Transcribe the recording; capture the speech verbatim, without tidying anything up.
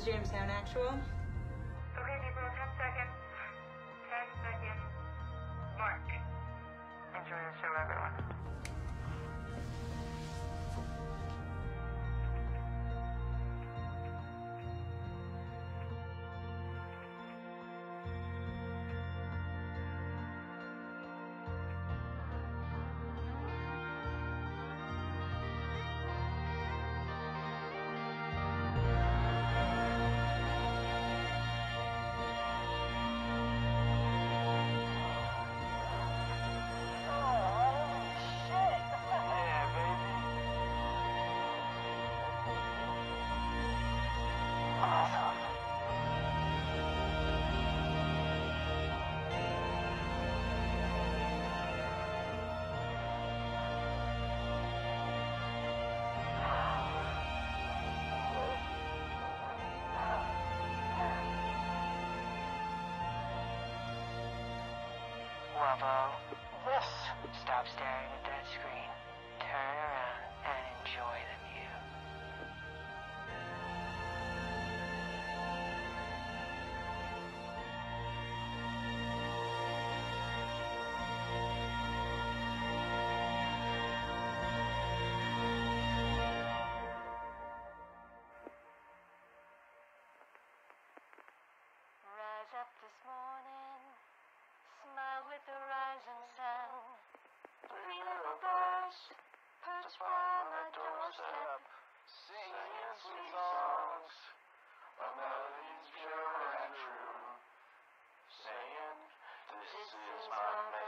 jam sound actual. Okay, people, ten seconds. ten seconds. Mark. Enjoy the show, everyone. This. Stop staring at that screen. Turn around and enjoy the view. Rise up this morning. Smile with the rising sun. Three little birds perched by my doorstep, singing sweet songs of melodies pure and true, saying, "This is my man."